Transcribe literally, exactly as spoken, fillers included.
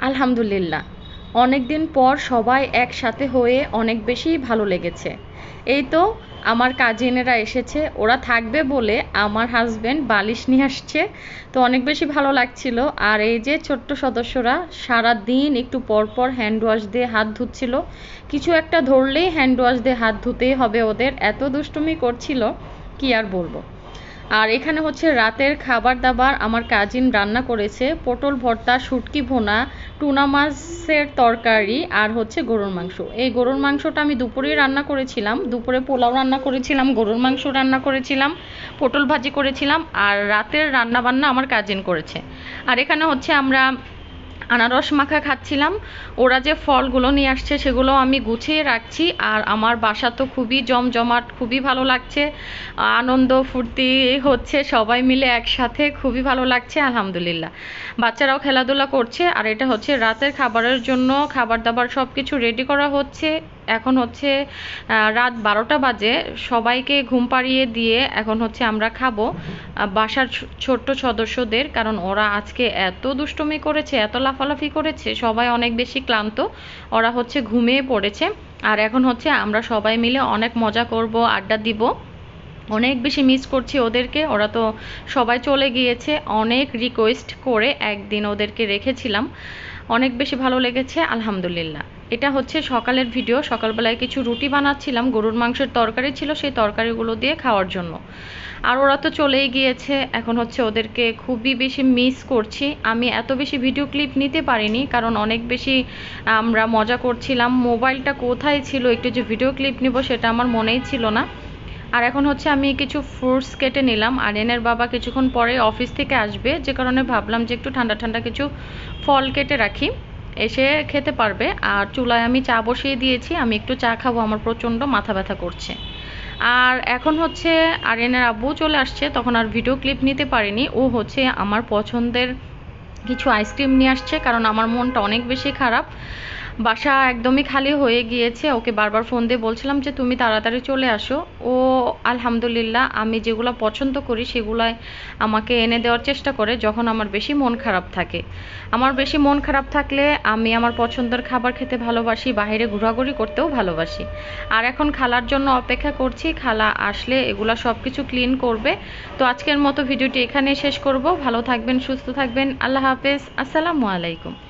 আলহামদুলিল্লাহ, অনেকদিন পর সবাই একসাথে হয়ে অনেক বেশি ভালো লেগেছে। এই তো আমার কাজিনেরা এসেছে, ওরা থাকবে বলে আমার হাজব্যান্ড বালিশ নিয়ে আসছে, তো অনেক বেশি ভালো লাগছিল। আর এই যে ছোট্ট সদস্যরা সারা দিন একটু পর পর হ্যান্ড ওয়াশ দিয়ে হাত ধুচ্ছিল, কিছু একটা ধরলেই হ্যান্ড ওয়াশ দিয়ে হাত ধুতেই হবে, ওদের এত দুষ্টুমি করছিল কি আর বলবো। আর এখানে হচ্ছে রাতের খাবার দাবার আমার কাজিন রান্না করেছে, পটল ভর্তা, শুটকি ভুনা, টুনা মাছের তরকারি আর হচ্ছে গরুর মাংস। এই গরুর মাংসটা আমি দুপুরেই রান্না করেছিলাম, দুপুরে পোলাও রান্না করেছিলাম, গরুর মাংস রান্না করেছিলাম, পটল ভাজি করেছিলাম, আর রাতের রান্না বান্না আমার কাজিন করেছে। আর এখানে হচ্ছে আমরা আনারস মাখা খাচ্ছিলাম। ওরা যে ফলগুলো নিয়ে আসছে সেগুলো আমি গুছিয়ে রাখছি। আর আমার বাসা তো খুবই জমজমাট, খুবই ভালো লাগছে, আনন্দ ফুর্তি হচ্ছে সবাই মিলে একসাথে, খুবই ভালো লাগছে আলহামদুলিল্লাহ। বাচ্চারাও খেলাধুলা করছে। আর এটা হচ্ছে রাতের খাবারের জন্য খাবার দাবার সব কিছু রেডি করা হচ্ছে। এখন হচ্ছে রাত বারোটা বাজে, সবাইকে ঘুম পাড়িয়ে দিয়ে এখন হচ্ছে আমরা খাবো বাসার ছোট্ট সদস্যদের, কারণ ওরা আজকে এত দুষ্টুমি করেছে, এত লাফালাফি করেছে, সবাই অনেক বেশি ক্লান্ত, ওরা হচ্ছে ঘুমিয়ে পড়েছে। আর এখন হচ্ছে আমরা সবাই মিলে অনেক মজা করব, আড্ডা দিব। অনেক বেশি মিস করছি ওদেরকে, ওরা তো সবাই চলে গিয়েছে, অনেক রিকোয়েস্ট করে একদিন ওদেরকে রেখেছিলাম, অনেক বেশি ভালো লেগেছে আলহামদুলিল্লাহ। এটা হচ্ছে সকালের ভিডিও, সকালবেলায় কিছু রুটি বানাচ্ছিলাম, গরুর মাংসের তরকারি ছিল, সেই তরকারিগুলো দিয়ে খাওয়ার জন্য। আর ওরা তো চলেই গিয়েছে, এখন হচ্ছে ওদেরকে খুবই বেশি মিস করছি। আমি এত বেশি ভিডিও ক্লিপ নিতে পারিনি, কারণ অনেক বেশি আমরা মজা করছিলাম, মোবাইলটা কোথায় ছিল একটু যে ভিডিও ক্লিপ নিব সেটা আমার মনেই ছিল না। আর এখন হচ্ছে আমি কিছু ফ্রুটস কেটে নিলাম, আরিয়ানের বাবা কিছুক্ষণ পরে অফিস থেকে আসবে, যে কারণে ভাবলাম যে একটু ঠান্ডা ঠান্ডা কিছু ফল কেটে রাখি, এসে খেতে পারবে। আর চুলায় আমি চা বসিয়ে দিয়েছি, আমি একটু চা খাবো, আমার প্রচণ্ড মাথা ব্যথা করছে। আর এখন হচ্ছে আরিয়ানের আব্বু চলে আসছে, তখন আর ভিডিও ক্লিপ নিতে পারিনি। ও হচ্ছে আমার পছন্দের কিছু আইসক্রিম নিয়ে আসছে, কারণ আমার মনটা অনেক বেশি খারাপ, বাসা একদমই খালি হয়ে গিয়েছে। ওকে বারবার ফোন দিয়ে বলছিলাম যে তুমি তাড়াতাড়ি চলে আসো। ও আলহামদুলিল্লাহ আমি যেগুলো পছন্দ করি সেগুলাই আমাকে এনে দেওয়ার চেষ্টা করে যখন আমার বেশি মন খারাপ থাকে। আমার বেশি মন খারাপ থাকলে আমি আমার পছন্দের খাবার খেতে ভালোবাসি, বাইরে ঘোরাঘুরি করতেও ভালোবাসি। আর এখন খালার জন্য অপেক্ষা করছি, খালা আসলে এগুলা সব কিছু ক্লিন করবে। তো আজকের মতো ভিডিওটি এখানেই শেষ করব। ভালো থাকবেন, সুস্থ থাকবেন, আল্লাহ হাফেজ, আসসালামু আলাইকুম।